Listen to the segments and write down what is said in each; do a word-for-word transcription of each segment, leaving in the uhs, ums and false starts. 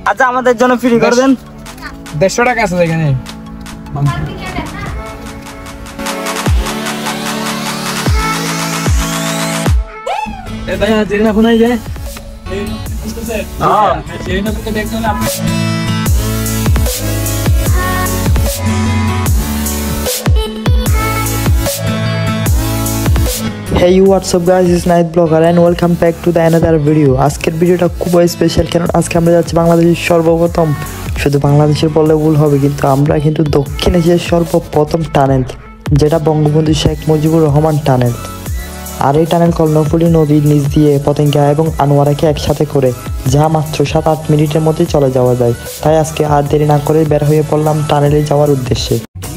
আচ্ছা আমাদের জন্য ফ্রি করে দেন। দেড়শো টাকা আছে এখানে। এ ভাইয়া জেরিনা কোনায় যায়? হ্যাঁ জেরিনা তোকে দেখতে হলে আপনি Hey what's up guys, it's Night Blogger and welcome back to the another video. আজকের ভিডিওটা খুবই স্পেশাল কারণ আজকে আমরা যাচ্ছি বাংলাদেশের সর্বপ্রথম, শুধু বাংলাদেশের বললে ভুল হবে, কিন্তু আমরা কিন্তু দক্ষিণ এশিয়ার সর্বপ্রথম টানেল, যেটা বঙ্গবন্ধু শেখ মুজিবুর রহমান টানেল। আর এই টানেল কর্ণফুলী নদীর নিচ দিয়ে পতেঙ্গা এবং আনোয়ারাকে একসাথে করে যা মাত্র সাত আট মিনিটের মধ্যে চলে যাওয়া যায়। তাই আজকে আর দেরি না করে বের হয়ে পড়লাম টানেলে যাওয়ার উদ্দেশ্যে।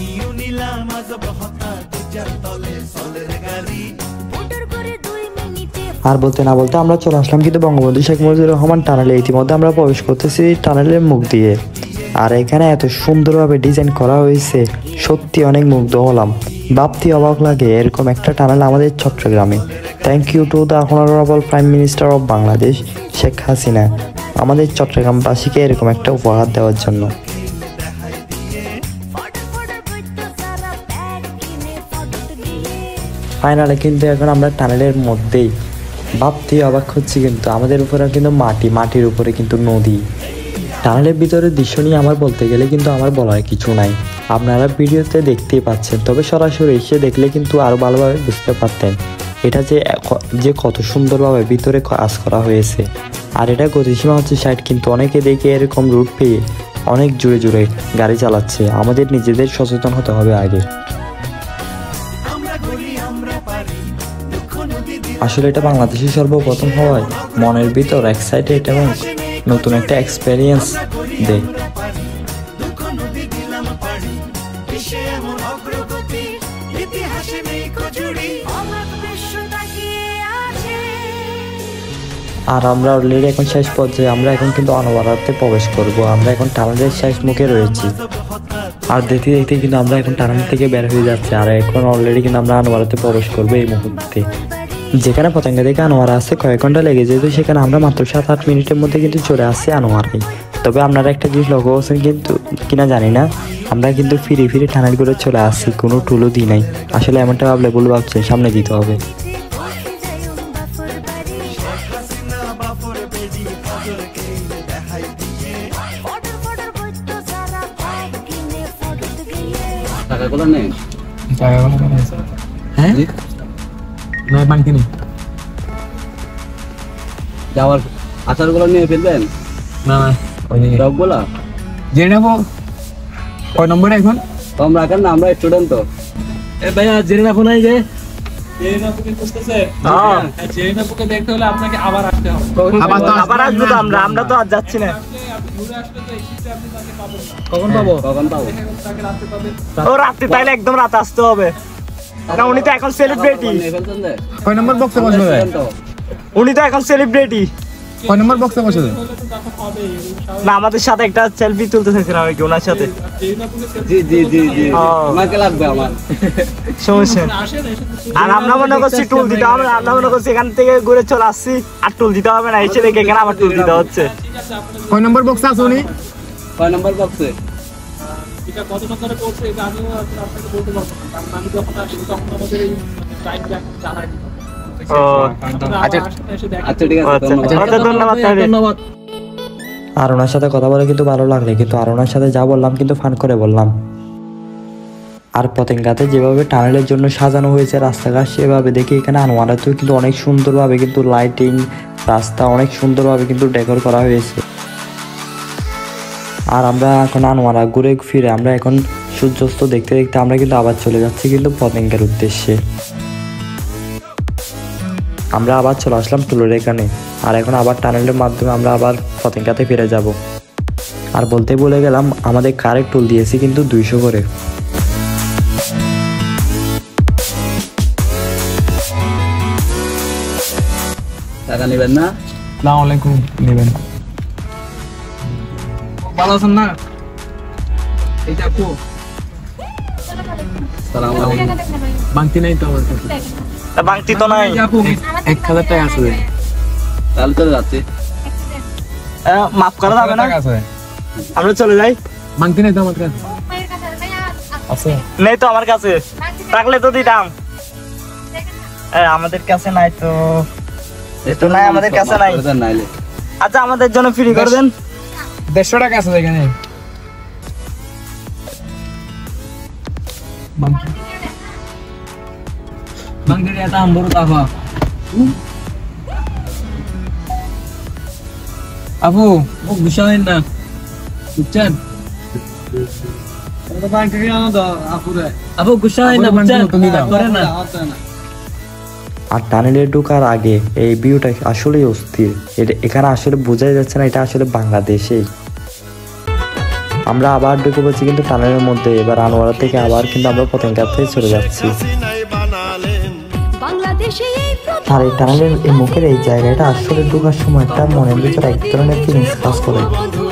আর বলতে না বলতে আমরা চলে আসলাম কিন্তু বঙ্গবন্ধু শেখ মুজিবুর রহমান টানেলে। ইতিমধ্যে আমরা প্রবেশ করতেছি টানেলের মুখ দিয়ে। আর এখানে এত সুন্দরভাবে ডিজাইন করা হয়েছে, সত্যি অনেক মুগ্ধ হলাম। ভাবতে অবাক লাগে এরকম একটা টানেল আমাদের চট্টগ্রামে। Thank you to the honourable prime minister of Bangladesh Sheikh Hasina আমাদের চট্টগ্রামবাসীকে এরকম একটা উপহার দেওয়ার জন্য। ফাইনালে কিন্তু এখন আমরা টানেলের মধ্যেই। ভাবতে অবাক হচ্ছে কিন্তু আমাদের উপরে কিন্তু মাটি, মাটির উপরে কিন্তু নদী। টানেলের ভিতরে দৃশ্য নিয়ে আমার বলতে গেলে কিন্তু আমার বলার কিছু নাই, আপনারা ভিডিওতে দেখতেই পাচ্ছেন। তবে সরাসরি এসে দেখলে কিন্তু আরও ভালোভাবে বুঝতে পারতেন এটা যে যে কত সুন্দরভাবে ভিতরে কাজ করা হয়েছে। আর এটা গতিসীমা হচ্ছে ষাট, কিন্তু অনেকে দেখে এরকম রুট পেয়ে অনেক জোরে জোরে গাড়ি চালাচ্ছে। আমাদের নিজেদের সচেতন হতে হবে আগে। আসলে এটা বাংলাদেশের সর্বপ্রথম হওয়ায় মনের ভিতর এক্সাইটেড এবং নতুন একটা এক্সপেরিয়েন্স দেয়। আর আমরা অলরেডি এখন শেষ পর্যায়ে, আমরা এখন কিন্তু আনোয়ারাতে প্রবেশ করব। আমরা এখন টানেলের শেষ মুখে রয়েছি। আর দেখতে দেখতে কিন্তু আমরা এখন টানেল থেকে বের হয়ে যাচ্ছি। আর এখন অলরেডি কিন্তু আমরা আনোয়ারাতে প্রবেশ করবো এই মুহূর্তে। যেখানে পতেঙ্গা থেকে আনোয়ারা আসছে কয়েক ঘন্টা লেগে যেত, সেখানে আমরা মাত্র সাত আট মিনিটের মধ্যে কিন্তু চলে আসছি আনোয়ারাই। তবে আপনারা একটা জিনিস লক্ষ্য করছেন কিন্তু কিনা জানি না, আমরা কিন্তু ফিরে ফিরে টানেল করে চলে আসছি, কোনো টুলও দিই নাই। আসলে এমনটা ভাবলে বলে ভাবছেন সামনে দিতে হবে। টাকাগুলো নেই, টাকাগুলো নেই। হ্যাঁ না বাংতি নেই। যাওয়ার আচারগুলো নিয়ে ফেলবেন না? ওই সবগুলা জেনে নেবো। কয় নম্বরে এখন কম রাখেন না, আমরা স্টুডেন্ট তো। এ ভাইয়া জেরিনা কোনায় যায়? জেরিনাপুকে খুঁজতেছে? হ্যাঁ জেরিনাপুকে দেখতে হলে আপনাকে আবার আসতে হবে। আবার তো আবার আসবো তো আমরা, আমরা তো আর যাচ্ছি না। ঘুরে আসলে তো এই শীতে আপনি তাকে পাবেন না। কখন পাবো? কখন পাবো? তাকে রাতে পাবেন। ও রাতে, তাইলে একদম রাতে আসতে হবে না? উনি তো এখন সেলিব্রিটি। কয় নম্বর বক্সে বসবে? উনি তো এখন সেলিব্রিটি। কয় নম্বর বক্সে বসবে? না আমাদের সাথে একটা সেলফি তুলতে চাইছিলাম আর কি ওনার সাথে। জি জি জি জি আমাকে লাগবে আমার সমস্যা। আর আমরা মনে করছি টুল দিতে হবে না, আমরা মনে করছি এখান থেকে ঘুরে চলে আসছি আর টুল দিতে হবে না, এসে দেখে এখানে আবার টুল দিতে হচ্ছে। কয় নম্বর বক্সে আছে উনি? কয় নম্বর বক্সে? এটা কত নম্বরে পড়ছে এটা আমিও আপনাকে বলতে পারবো না, কারণ আমি যখন আসি তখন আমাদের এই টাইমটা জানাই দিই। আচ্ছা আচ্ছা ঠিক আছে, ধন্যবাদ ধন্যবাদ। আর ওনার সাথে কথা বলে কিন্তু ভালো লাগলে, কিন্তু আর ওনার সাথে যা বললাম কিন্তু ফান করে বললাম। আর পতেঙ্গাতে যেভাবে টানেলের জন্য সাজানো হয়েছে রাস্তাঘাট, সেভাবে দেখি এখানে আনোয়ারাতেও কিন্তু অনেক সুন্দরভাবে কিন্তু লাইটিং, রাস্তা অনেক সুন্দরভাবে কিন্তু ডেকোর করা হয়েছে। আর আমরা এখন আনোয়ারা ঘুরে ফিরে আমরা এখন সূর্যাস্ত দেখতে দেখতে আমরা কিন্তু আবার চলে যাচ্ছি কিন্তু পতেঙ্গার উদ্দেশ্যে। আমরা আবার চলে আসলাম টুলোর এখানে। আর এখন আবার টানেলের মাধ্যমে আমরা আবার পতেঙ্গাতে ফিরে যাব। আর বলতে বলে গেলাম, আমাদের কারের টুল দিয়েছি কিন্তু দুইশো করে। টাকা নেবেন না? না আলাইকুম নেবেন। ভালো আছেন না? এইটা আপু সালাম আলাইকুম। বাংতি নাই তো আমার কাছে। বাংতি তো নাই আপু এক হাজার টাকা আছে। তাহলে চলে যাচ্ছে। আহ, মাফ করা যাবে না, আমরা চলে যাই। মাংতি নেই তো আমার কাছে আছে নেই তো আমার কাছে, থাকলে তো দিতাম। এ, আমাদের কাছে নাই তো, তো নাই আমাদের কাছে নাই। নাইলে আচ্ছা আমাদের জন্য ফ্রি করে দেন। দেড়শো টাকা আছে এখানে মাংতি এটা আমবর তাফা আপু ও বিষয় না বুঝছেন তো মাংতি আনো দাও আপুরে আপু গুসা হয় না বুঝছেন তুমি দাও করে না আর টানেলে ঢোকার আগে এই ভিউটা আসলেই অস্থির। এটা এখানে আসলে বোঝাই যাচ্ছে না এটা আসলে বাংলাদেশেই। আমরা আবার ঢুকে পড়ছি কিন্তু টানেলের মধ্যে। এবার আনোয়ারা থেকে আবার কিন্তু আমরা পতেঙ্গাতে চলে যাচ্ছি। আর এই টানেলের এই মুখের এই জায়গাটা আসলে ঢোকার সময় একটা মনের ভিতরে এক ধরনের ফিলিংস কাজ করে।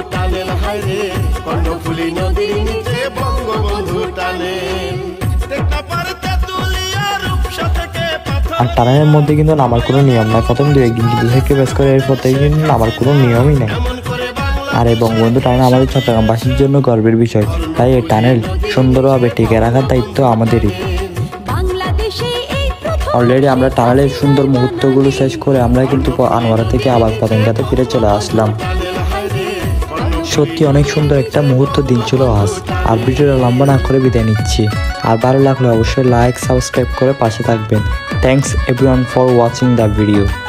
আর টানেলের মধ্যে কিন্তু নামার কোনো নিয়ম নাই। প্রথম দু একদিন কিন্তু থেকে বেশ করে এরপর থেকে কিন্তু নামার কোনো নিয়মই নেই। আর এই বঙ্গবন্ধু টানেল আমাদের চট্টগ্রামবাসীর জন্য গর্বের বিষয়। তাই এই টানেল সুন্দরভাবে টিকে রাখার দায়িত্ব আমাদেরই। অলরেডি আমরা টানেলের সুন্দর মুহূর্তগুলো শেষ করে আমরা কিন্তু আনোয়ারা থেকে আবার পতেঙ্গাতে ফিরে চলে আসলাম। সত্যি অনেক সুন্দর একটা মুহূর্ত দিন ছিল আজ। আর ভিডিওটা লম্বা না করে বিদায় নিচ্ছি। আর ভালো লাগলে অবশ্যই লাইক সাবস্ক্রাইব করে পাশে থাকবেন। Thanks everyone for watching the video.